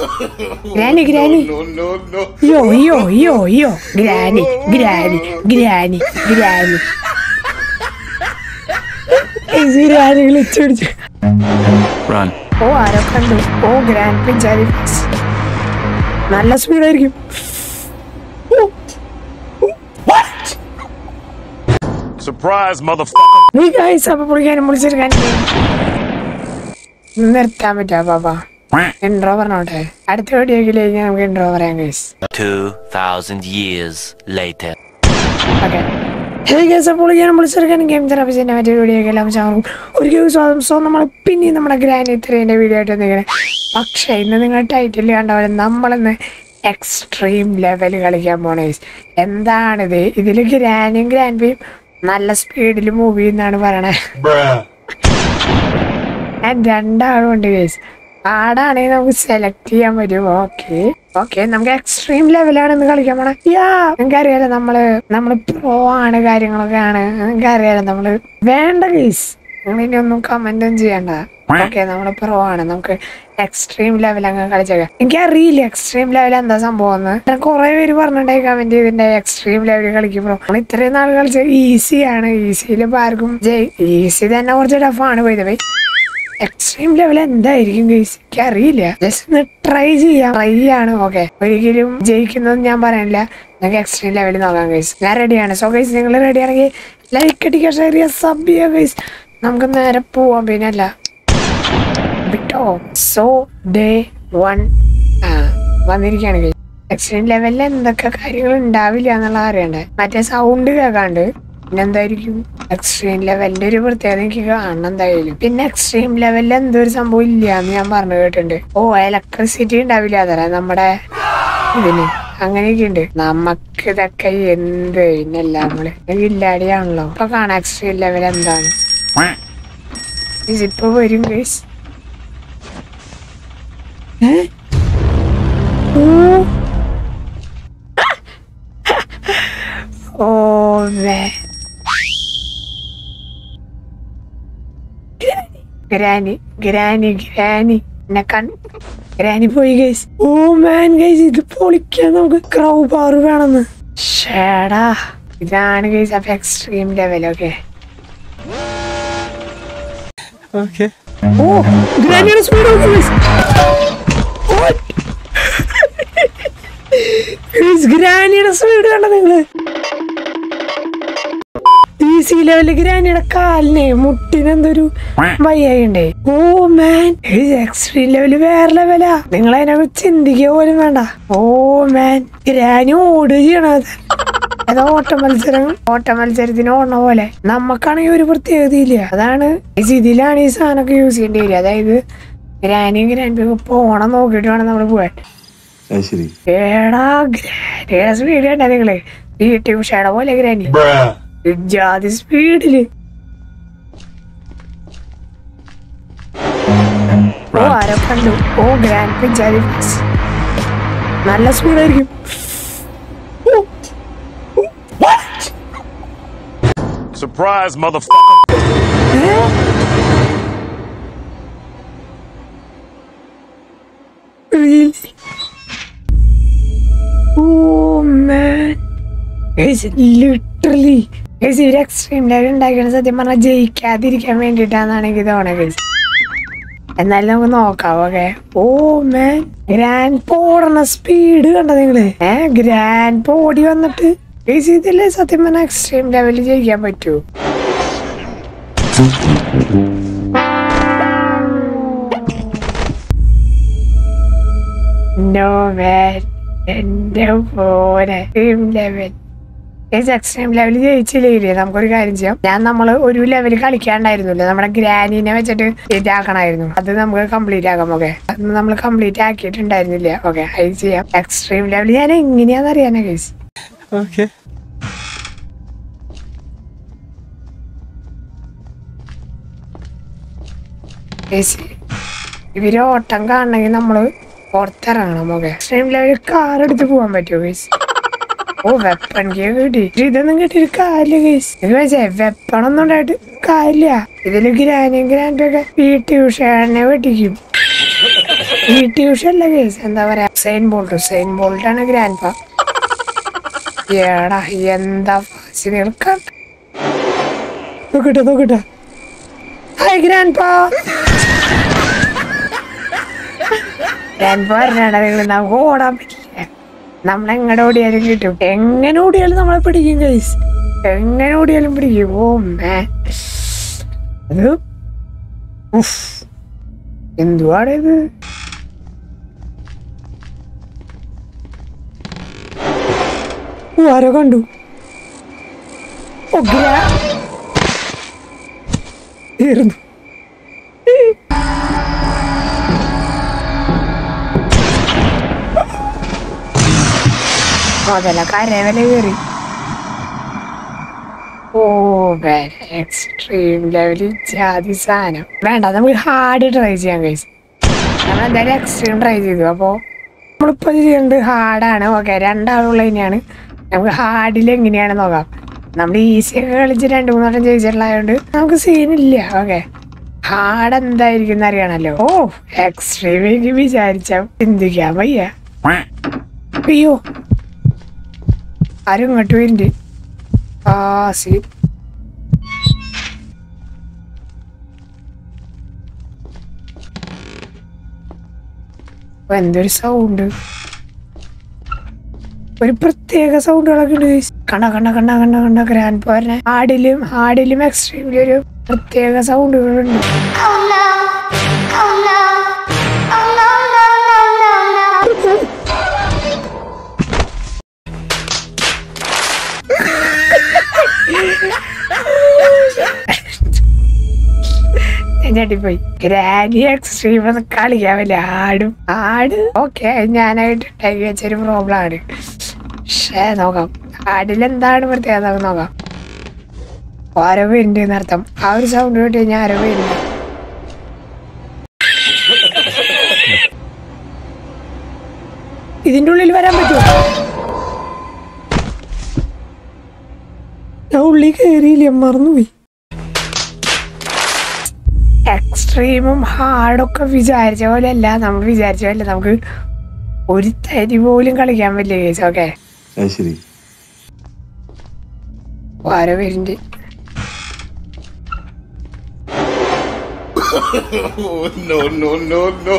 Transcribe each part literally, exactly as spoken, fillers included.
Granny, Granny. No, no, no. Yo, yo, yo, yo. Granny, Granny, Granny, Granny. Is it Granny? Run. Oh, I don't know. Oh, Grandpa Jerry. Nalla speed ആയിരിക്കും. What? Surprise, motherfucker. Hey guys, അപ്പോൾ പുള്ളിക്കാരൻ വിളിച്ചിരിക്കാൻ നിർത്താൻ പറ്റാ Baba. Intro പറഞ്ഞോട്ടെ. അടുത്ത വീഡിയോയിലേക്ക് നമുക്ക് intro പറയാം guys. two thousand years later. Okay. Hey guys, അപ്പോൾ ഞാൻ വിളിച്ചിരിക്കാൻ ഗെയിം തെറാപ്പിസ്റ്റിന്റെ മറ്റൊരു വീഡിയോയിലേക്ക് എല്ലാം ചാറും ഒരിക്കലും സ്വാഗതം. സോ നമ്മൾ പിന്നെ നമ്മുടെ ഗ്രാനി ത്രീന്റെ വീഡിയോ ആയിട്ട് വന്നിരിക്കണേ. പക്ഷേ ഇന്ന് നിങ്ങൾ ടൈറ്റിൽ കണ്ടപോലെ നമ്മളിന്ന് എക്സ്ട്രീം ലെവൽ കളിക്കാൻ പോണേ. എന്താണിത്? ഇതിൽ ഗ്രാനിയും ഗ്രാൻഡിയും നല്ല സ്പീഡിൽ മൂവ് ചെയ്യുന്നാണ് പറയണേ. ഞാൻ രണ്ടാളും ഉണ്ട് ഗൈസ്. ആടാണെങ്കിൽ നമുക്ക് സെലക്ട് ചെയ്യാൻ പറ്റും. ഓക്കെ ഓക്കെ നമുക്ക് എക്സ്ട്രീം ലെവലാണ് ഇന്ന് കളിക്കാൻ പോണേ. യാ നിങ്ങൾക്കറിയാലോ നമ്മള് നമ്മള് പ്രോ ആണ് കാര്യങ്ങളൊക്കെ ആണ്. നിങ്ങൾക്കറിയാലോ നമ്മള് വേണ്ട ഗൈസ്. നിങ്ങൾ ഇനി ഒന്നും കമന്റും ചെയ്യണ്ട. ഓക്കെ നമ്മള് പ്രോ ആണ്. നമുക്ക് എക്സ്ട്രീം ലെവൽ അങ്ങ് കളിച്ചേക്കാം. എനിക്കറിയില്ല എക്സ്ട്രീം ലെവൽ എന്താ സംഭവം എന്ന്. കുറെ പേര് പറഞ്ഞിട്ടുണ്ടായി കമന്റ് ചെയ്തിട്ടുണ്ടായി എക്സ്ട്രീം ലെവൽ കളിക്കും പ്രോ. നമ്മൾ ഇത്രയും നാൾ കളിച്ച ഈസിയാണ്. ഈസിയിൽ ഇപ്പൊ ആർക്കും ഈസി തന്നെ കുറച്ച് ടഫാണ് പോയത്. പോയി എക്സ്ട്രീം ലെവൽ എന്തായിരിക്കും ഗൈസ് എനിക്ക് അറിയില്ല. ജസ്റ്റ് ഒന്ന് ട്രൈ ചെയ്യാം. ട്രൈ ആണ്. ഓക്കെ ഒരിക്കലും ജയിക്കുന്നതെന്ന് ഞാൻ പറയാനില്ല. നമുക്ക് എക്സ്ട്രീം ലെവൽ നോക്കാം ഗൈസ്. ഞാൻ റെഡിയാണ്. സോ ഗൈസ് നിങ്ങൾ റെഡി ആണെങ്കിൽ ലൈക്ക് അടിക്കുക, ഷെയർ ചെയ്യുക, സബ് ചെയ്യുക ഗൈസ്. നമുക്ക് നേരെ പോവാം. പിന്നെ അല്ല വിട്ടോ. സോ ഡേ വൺ ആ വന്നിരിക്കുകയാണ് ഗൈസ്. എക്സ്ട്രീം ലെവലിൽ എന്തൊക്കെ കാര്യങ്ങൾ ഉണ്ടാവില്ല എന്നുള്ള അറിയണ്ടേ. മറ്റേ സൗണ്ട് കേൾക്കാണ്ട് പിന്നെ എന്തായിരിക്കും എക്സ്ട്രീം ലെവലിന്റെ ഒരു പ്രത്യേകത എനിക്ക് കാണണം എന്തായാലും. പിന്നെ എക്സ്ട്രീം ലെവലിൽ എന്തോ ഒരു സംഭവം ഇല്ല എന്ന് ഞാൻ പറഞ്ഞു കേട്ടിട്ടുണ്ട്. ഓ ഇലക്ട്രിസിറ്റി ഉണ്ടാവില്ല അതറ നമ്മുടെ ഇതിന് അങ്ങനെയൊക്കെ ഉണ്ട്. നമുക്ക് ഇതൊക്കെ എന്ത് പിന്നല്ല നമ്മള് ഇല്ലാടിയാണല്ലോ. ഇപ്പൊ കാണാം എക്സ്ട്രീം ലെവൽ എന്താണ്. ഇപ്പൊ വരും guys. Oh man. Granny, Granny, Granny. Granny പോയി ഗൈസ്. ഓ മാൻ ഗൈസ് ഇത് പൊളിക്കാൻ നമുക്ക് ക്രൗ പവർ വേണമെന്ന്. ഷേടാ ഇതാണ് ഗൈസ് അപ്പൊ extreme level. Okay Okay. Oh ഗ്രാനിയുടെ സ്പീഡ് നോക്ക് ഗൈസ്. ഗ്രാനിയുടെ സ്പീഡ് കണ്ട നിങ്ങള്. ഈസി ലെവല് ഗ്രാനിയുടെ കാലിനെ മുട്ടിനെന്തൊരു വയ്യായിണ്ടേ. ഓ മാൻ എക്സ്ട്രീം ലെവല് വേറെ ലെവലാ. നിങ്ങൾ അതിനെ ചിന്തിക്കുക പോലും വേണ്ട. ഓ മാൻ ഗ്രാനി ഓട് ചെയ്യണത്. അത് ഓട്ട മത്സരം ഓട്ട മത്സരത്തിന് ഓടണ പോലെ. നമ്മക്കാണെങ്കിൽ ഒരു പ്രത്യേകതയില്ല. അതാണ് ഇതിലാണ് ഈ സാധനമൊക്കെ യൂസ് ചെയ്യേണ്ടി വരിക. അതായത് ഗ്രാനിയും ഗ്രാൻഡിയും പോണം നോക്കിയിട്ട് വേണം നമ്മള് പോവാൻ. ഏടാ ഗ്രാനിയുടെ സ്പീഡ് കണ്ടാ നിങ്ങള്. വീട്ടിൽ ഉഷയുടെ പോലെ ഗ്രാനി ജാതി സ്പീഡില്. ഓ ആരോ കണ്ടു. ഓ ഗ്രാൻഡ് ജാതി നല്ല സ്പീഡായിരിക്കും. Surprise, motherfucker. Really? Oh man. Guys, literally. Guys, ഇവര് എക്സ്ട്രീം ലെവൽ ഉണ്ടാക്കിയാണ് സത്യം പറഞ്ഞാൽ ജയിക്കാതിരിക്കാൻ വേണ്ടിട്ടാന്നാണ് എനിക്ക് തോന്നുന്നത് ഗൈസ്. എന്നാലും നമുക്ക് നോക്കാം. ഓക്കെ ഓ മാൻ ഗ്രാൻഡ് പോടണ സ്പീഡ് കണ്ട നിങ്ങള്. ഏ ഗ്രാൻഡ് പോടി വന്നിട്ട് ഗൈസ് ഇതില്ലേ സത്യം പറഞ്ഞാൽ എക്സ്ട്രീം ലെവലിൽ ജയിക്കാൻ പറ്റൂ. നോ മാൻ എന്റെ പോലെ എക്സ്ട്രീം ലെവൽ എക്സ്ട്രീം ലെവൽ ജയിച്ചില്ലേ. നമുക്കൊരു കാര്യം ചെയ്യാം. ഞാൻ നമ്മള് ഒരു ലെവൽ കളിക്കാണ്ടായിരുന്നില്ല. നമ്മുടെ ഗ്രാനിനെ വെച്ചിട്ട് ഇതാക്കണമായിരുന്നു. അത് നമുക്ക് കംപ്ലീറ്റ് ആക്കാം. ഓക്കെ അത് നമ്മൾ കംപ്ലീറ്റ് ആക്കിയിട്ടുണ്ടായിരുന്നില്ല. ഓക്കെ അത് ചെയ്യാം. എക്സ്ട്രീം ലെവൽ ഞാൻ എങ്ങനെയാന്ന് അറിയാനാ ഗൈസ്. Okay. ഇവര് ഓട്ടം കാണണമെങ്കിൽ നമ്മള് പുറത്തിറങ്ങണം. ഓക്കെ എക്സ്ട്രീം ലെവൽ കാർ എടുത്ത് പോവാൻ പറ്റുമോ ഗൈസ്? ഓ വെപ്പൺ കിട്ടി. ഇതൊന്നും കിട്ടിയൊരു കാര്യമില്ല ഗൈസ്. ഇത് വെച്ചേ വെപ്പണൊന്നും ഉണ്ടായിട്ട് കാര്യമില്ല. ഇതില് ഗ്രാനിയും ഗ്രാൻഡൊക്കെ വീട്ടിൽ ഉഷാനെ വെട്ടിക്കും. ഈ ട്യൂഷനല്ല കേസ് എന്താ പറയാ സെയിൻ ബോൾട്ട് സെയിൻ ബോൾട്ട് ആണ് ഗ്രാൻഡ് പാ. ഏടാ എന്താ കേൾക്കാം. നോക്കട്ടെ നോക്കട്ടെ. ഹായ് ഗ്രാൻഡ് പാ. ഗ്രാൻഡ് പാ പറഞ്ഞാടാ നിങ്ങൾ നമുക്ക് ഓടാൻ പറ്റില്ല. നമ്മളെങ്ങടെ ഓടിയാലും കിട്ടും. എങ്ങനെ ഓടിയാലും നമ്മളെ പിടിക്കും ഗൈസ്. എങ്ങനെ ഓടിയാലും പിടിക്കും. ഓ മേ അത് എന്തുവാണ് ഇത്? ആരോ കണ്ടു. തീർന്നു. അതല്ല കരവല കയറി. ഓ എക്സ്ട്രീം ലെവലിൽ ജാതി സാധനം വേണ്ട. നമുക്ക് ഹാർഡ് ട്രൈ ചെയ്യാൻ കഴിച്ചു. നമ്മൾ എന്തായാലും എക്സ്ട്രീം ട്രൈ ചെയ്തു. അപ്പോൾ നമ്മളിപ്പോൾ ചെയ്യുന്നത് ഹാർഡാണ്. ഓക്കെ രണ്ടാളുള്ള തന്നെയാണ്. നമുക്ക് ഹാർഡിൽ എങ്ങനെയാണ് നോക്കാം. നമ്മൾ ഈസിയൊക്കെ കളിച്ച് രണ്ട് മൂന്നോട്ടം ജയിച്ചിട്ടുള്ളതുകൊണ്ട് നമുക്ക് സീനില്ല. ഓക്കെ ഹാർഡ് എന്തായിരിക്കും എന്ന് അറിയണല്ലോ. ഓ എക്സ്ട്രീം എനിക്ക് വിചാരിച്ചാൽ ചിന്തിക്കാൻ വയ്യ. അയ്യോ ആരും ഇങ്ങോട്ട് വരുന്നുണ്ട്. ആ സീ എന്തൊരു സൗണ്ട്. ഒരു പ്രത്യേക സൗണ്ടുകളൊക്കെ ഉണ്ട്. കണ്ട കണ്ട കണ്ട കണ്ട കണ്ട ഗ്രാൻഡ് പാറിനെ ഹാർഡിലും ഹാർഡിലും എക്സ്ട്രീമിലും ഒരു പ്രത്യേക സൗണ്ടുകളുണ്ട്. ഞെട്ടിപ്പോയി. ഗ്രാനി എക്സ്ട്രീം ഒന്ന് കളിക്കാൻ പറ്റില്ല. ആടും ആട് ഓക്കെ ഞാനായിട്ട് ഉണ്ടാക്കി വെച്ചൊരു പ്രോബ്ലം ആണ്. പക്ഷേ നോക്കാം ആടിൽ എന്താണ് പ്രത്യേകത നമുക്ക് നോക്കാം. ആരോ വരുന്നുണ്ട് എന്നർത്ഥം. ആ ഒരു സൗണ്ട് കേട്ട് കഴിഞ്ഞാൽ ആരോ വരുന്നുണ്ട്. ഇതിന്റെ ഉള്ളിൽ വരാൻ പറ്റുമോ? ഞാൻ ഉള്ളിൽ കയറിയില്ല, മറന്നുപോയി. എക്സ്ട്രീമും ഹാർഡൊക്കെ വിചാരിച്ച പോലെ അല്ല. നമ്മൾ വിചാരിച്ച പോലെ നമുക്ക് ഒരു തരി പോലും കളിക്കാൻ പറ്റില്ല കേസ്. ഓക്കെ ആരോ വരുന്നുണ്ട്. No, no, no, no.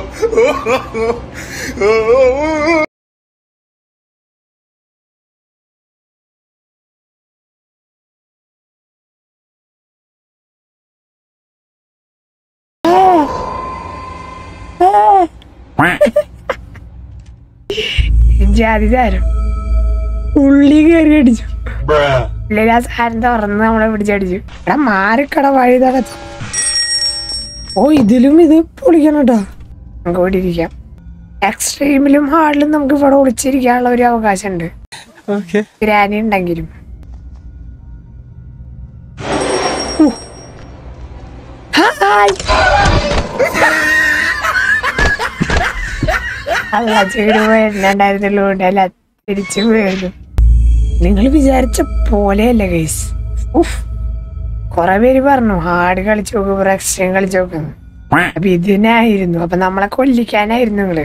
ജാതി താരം ഉള്ളി കയറി അടിച്ചു. ഉള്ളിൽ ആ സാധനം തുറന്ന് നമ്മളെ പിടിച്ചടിച്ചു. എടാ മാറിക്കട വഴി തടച്ചു. ഓ ഇതിലും ഇത് പൊളിക്കണം കേട്ടോ. നമുക്ക് ഇവിടെ ഇരിക്കാം. എക്സ്ട്രീമിലും ഹാർഡിലും നമുക്ക് ഇവിടെ ഒളിച്ചിരിക്കാനുള്ള ഒരു അവകാശം ഉണ്ട്. ഗ്രാനി ഉണ്ടെങ്കിലും അല്ല ചീട് പോയിട്ടുണ്ടായിരുന്നല്ലോ. അല്ല തിരിച്ചു പോയിരുന്നു. നിങ്ങൾ വിചാരിച്ച പോലെയല്ല ഗൈസ്. ഉഫ് കൊറേ പേര് പറഞ്ഞു ഹാർഡ് കളിച്ചു നോക്കും എക്സ്ട്രീം കളിച്ചു നോക്കുന്നു. അപ്പൊ ഇതിനായിരുന്നു. അപ്പൊ നമ്മളെ കൊല്ലിക്കാനായിരുന്നു നിങ്ങള്.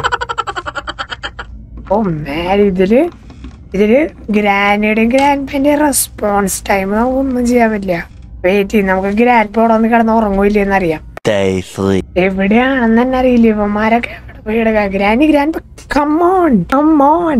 ഓ മേലെ ഇതില് ഇതില് ഗ്രാനിയുടെയും ഗ്രാൻഡ് പാന്റെ റെസ്പോൺസ് ടൈം നമുക്കൊന്നും ചെയ്യാൻ പറ്റില്ല. വെയിറ്റ് ചെയ്യും. നമുക്ക് ഗ്രാൻഡ് പാ ഒന്ന് കിടന്ന് ഉറങ്ങൂല്ലെന്ന് അറിയാം. എവിടെയാണെന്ന് തന്നെ അറിയില്ല. ഇവന്മാരൊക്കെ granny grand come on come on.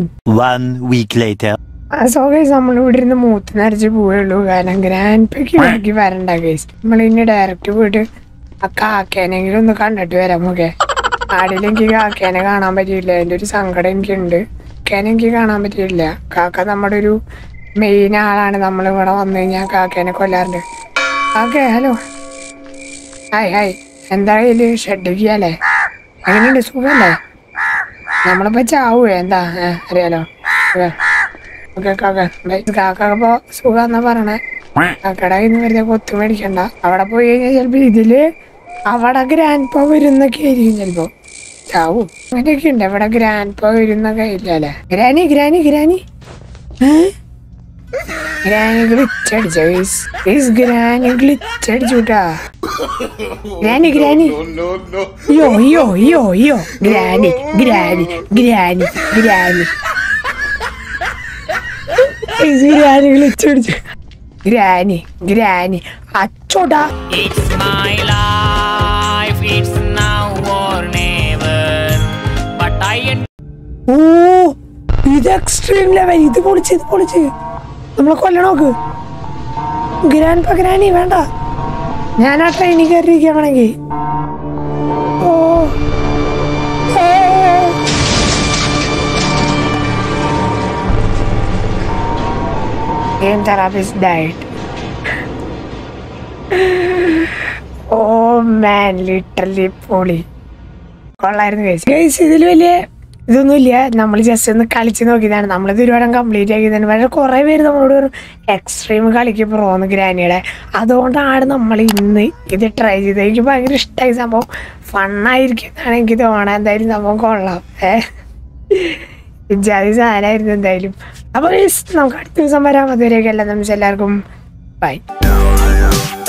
So guys നമ്മൾ ഇവിടെ ഇരുന്ന് മൂത്ത് നരച്ച് പോവുള്ളൂ. കാരണം ഗ്രാൻഡ് പാക്ക് ഇവിടേക്ക് വരണ്ട ഗൈസ്. നമ്മൾ ഇനി ഡയറക്റ്റ് പോയിട്ട് ആ കാക്കേനെങ്കിലും ഒന്ന് കണ്ടിട്ട് വരാം. ഓക്കെ ആടിലെനിക്ക് കാക്കേനെ കാണാൻ പറ്റിയില്ല. അതിന്റെ ഒരു സങ്കടം എനിക്കുണ്ട്. കാക്കേനെ എനിക്ക് കാണാൻ പറ്റിയില്ല. കാക്ക നമ്മുടെ ഒരു മെയിൻ ആളാണ്. നമ്മൾ ഇവിടെ വന്നു കഴിഞ്ഞാൽ കാക്കേനെ കൊല്ലാറുണ്ട്. ഓക്കെ ഹലോ ഹായ് ഹായ് എന്തായാലും ഷെഡിക്കല്ലേ? എങ്ങനെയുണ്ട് സുഖല്ലേ? നമ്മളിപ്പോ ചാവൂേ എന്താ അറിയാലോ. ഓക്കെ കാക്ക കാക്കപ്പോ സുഖം എന്നാ പറയണേ. കാക്കട ഇന്ന് വെറുതെ കൊത്തു മേടിക്കണ്ട. അവിടെ പോയി കഴിഞ്ഞാൽ ചിലപ്പോ ഇതില് അവിടെ ഗ്രാൻഡ് പാ വരുന്നൊക്കെ ആയിരിക്കും. ചിലപ്പോ ചാവും അങ്ങനെയൊക്കെ ഉണ്ട്. ഇവിടെ ഗ്രാൻഡ് പാ വരുന്നൊക്കെ ഇല്ലല്ലേ. Granny granny granny granny glitch അടിച്ചോ ഗൈസ് ഗൈസ് ഗ്രാനി ഗ്ലിച്ച് അടിച്ചുട്ടാ ഗ്രാനി ഗ്രാനി No, no, അയ്യോ അയ്യോ അയ്യോ അയ്യോ granny granny granny granny granny glitch അടിച്ചു ഗ്രാനി ഗ്രാനി അച്ചോടാ It's my life, it's now or never. But I oh ഇത് extreme level ഇത് പൊളിച്ച് ഇത് പൊളിച്ച് നമ്മളെ കൊല്ലണോക്ക് ഗ്രാൻഡ് പ ഗ്രാനി വേണ്ട ഞാൻ ആ ട്രെയിനിൽ കയറിയിരിക്കുകയാണെങ്കിൽ ഓ Game therapist died. Oh man, literally പൊളി കൊള്ളായിരുന്നു ഗൈസ് ഗൈസ് ഇതിൽ വലിയ ഇതൊന്നുമില്ല നമ്മൾ ജസ്റ്റ് ഒന്ന് കളിച്ച് നോക്കിയതാണ് നമ്മളിത് ഒരുപാട് കംപ്ലീറ്റ് ആക്കിയതാണ് പക്ഷേ കുറേ പേര് നമ്മളോട് ഒരു എക്സ്ട്രീം കളിക്ക് പോന്ന് ഗ്രാനിയുടെ അതുകൊണ്ടാണ് നമ്മൾ ഇന്ന് ഇത് ട്രൈ ചെയ്തത് എനിക്ക് ഭയങ്കര ഇഷ്ടമായി സംഭവം ഫണ്ണായിരിക്കും എന്നാണ് എനിക്ക് തോന്നണം എന്തായാലും സംഭവം കൊള്ളാം ഏഹ് ജാതി സാധനമായിരുന്നു എന്തായാലും അപ്പോൾ നമുക്ക് അടുത്ത ദിവസം വരാം അതുവരെയൊക്കെ എല്ലാം നമുക്ക് എല്ലാവർക്കും ബൈ